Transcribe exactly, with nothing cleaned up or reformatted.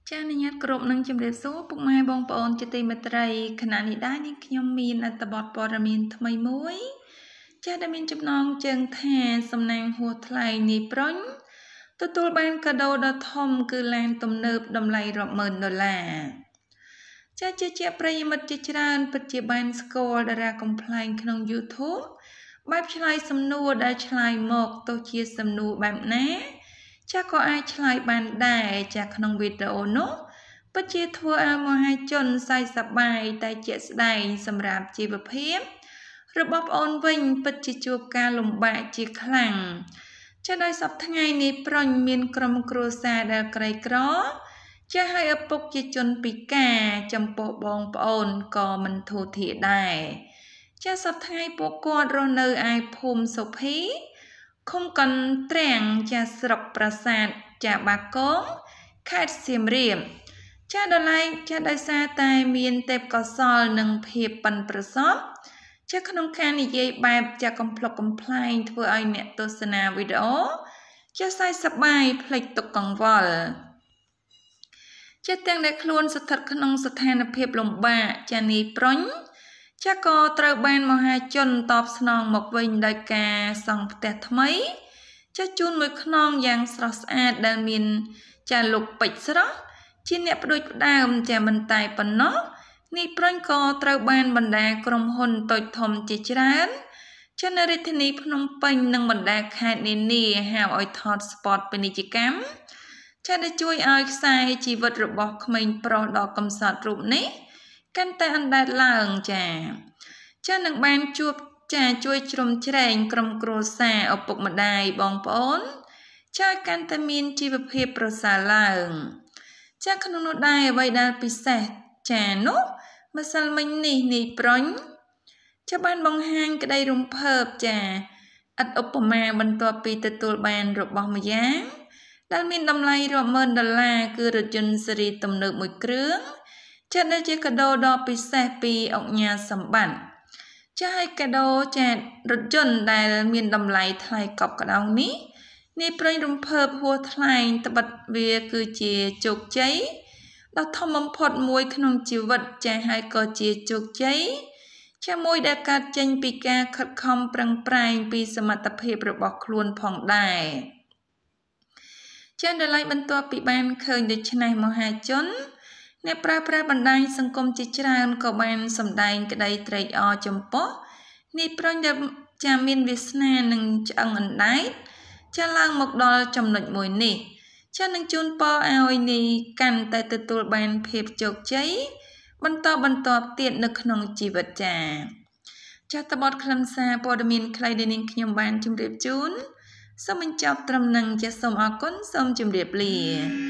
ចានិយាយគ្រប់នឹងជំរាបសួរពុកម៉ែបងប្អូនជាទីមេត្រីខណៈនេះដែរនេះខ្ញុំមានអត្ថបទព័ត៌មានថ្មីមួយចាដែលមានចំណងជើងថាសំណាងហួសថ្លៃនេះប្រុញទទួលបានកាដូដ៏ធំគឺឡានទំនើបតម្លៃរាប់ម៉ឺនដុល្លារចាជាជាប្រិយមិត្តជាច្រើនពិតជាបានស្គាល់តារាកំ pl ែងក្នុង YouTube បែបឆ្លើយសំណួរដែលឆ្លើយមកទោះជាសំណួរបែបណាចាក៏អាចឆ្លើយបានដែរចាក្នុងវីដេអូនោះពិតជាធ្វើឲ្យមហាជនសើចសប្បាយតែជាក់ស្ដែងសម្រាប់ជីវភាពរបស់ប្អូនវិញពិតជាជួបការលំបាកជាខ្លាំងចាដោយសប្តាហ៍ថ្ងៃនេះប្រុញមានក្រុមគ្រួសារដែលក្រីក្រចាឲ្យឪពុកជាជនពិការចំពោះបងប្អូនក៏មិនធូរធារដែរចាសប្តាហ៍ថ្ងៃពួកគាត់រស់នៅឯភូមិសុភីឃុំកន្ទ្រាំងចាស្រុកប្រាសាទចាបាកងខេត្តសៀមរាបចាដល់ឡែកចាដោយសារតែមានទេពកោសល្យនិងភាពប៉ិនប្រសប់ចាក្នុងការនិយាយបែបចាកំ pl ុកកំ pl ែងធ្វើឲ្យអ្នកទស្សនាវីដេអូចាសើចសប្បាយភ្លេចទុក្ខកង្វល់ចាទាំងដែលខ្លួនស្ថិតក្នុងស្ថានភាពលំបាកចានេះប្រុញចាក៏ត្រូវបានមហាជនតបស្នងមកវិញដោយការសង់ផ្ទះថ្មីចាជូនមួយខ្នងយ៉ាងស្រស់ស្អាតដែលមានចាលោកពេជ្រស្រស់ជាអ្នកផ្ដួចផ្ដើមចាមិនតែប៉ុណ្ណោះនេះប្រុញក៏ត្រូវបានបណ្ដាក្រុមហ៊ុនតូចធំជាច្រើនចានៅរាជធានីភ្នំពេញនិងបណ្ដាខេត្តនានាហៅឲ្យថតស្ពតពាណិជ្ជកម្មចាដែលជួយឲ្យខ្សែជីវិតរបស់ក្មេងប្រុសដ៏កំសត់រូបនេះកាន់តែអណ្ដែតឡើងចាចានឹងបានជួបចាជួយជ្រោមជ្រែងក្រុមគ្រួសារឪពុកម្ដាយបងប្អូនចាកាន់តែមានជីវភាពប្រសើរឡើងចាក្នុងនោះដែរអ្វីដែលពិសេសចានោះម្សិលមិញនេះនេះប្រុញចាបានបង្ហាញក្តីរំភើបចាឥតឧបមាបន្ទាប់ពីទទួលបានរបស់ម្យ៉ាងដែលមានតម្លៃរាប់ម៉ឺនដុល្លារគឺរថយន្តស៊េរីទំនើបមួយគ្រឿងចាដែលជាកាដូដ៏ពិសេសពីអង្គញាសម្បត្តិចាឲ្យកាដូចារថយន្តដែលមានតម្លៃថ្លៃកប់ក្តោងនេះនេះប្រុញរំភើបហួសថ្លែងត្បិតវាគឺជាជោគជ័យដ៏ធំបំផុតមួយក្នុងជីវិតចាហើយក៏ជាជោគជ័យជាមួយដែលកើតចេញពីការខិតខំប្រឹងប្រែងពីសមត្ថភាពរបស់ខ្លួនផងដែរចាដល់ឡែកបន្ទាប់ពីបានឃើញដូច្នេះមហាជនអ្នកប្រើប្រាស់បណ្ដាញសង្គមជាច្រើនក៏បានសម្ដែងក្តីត្រេកអរចំពោះនេះប្រុញដែលចាមានវាសនានឹងឆ្អឹងអណ្ដែតចាឡើងមកដល់ចំណុចមួយនេះចានឹងជូនពរឲ្យនេះកាន់តែទទួលបានភាពជោគជ័យបន្តបន្តទៀតនៅក្នុងជីវិតចាចាតបតខ្លឹមសារព័ត៌មានខ្លីដែលនាងខ្ញុំបានជម្រាបជូនសូមបញ្ចប់ត្រឹមនឹងចាសូមអរគុណសូមជម្រាបលា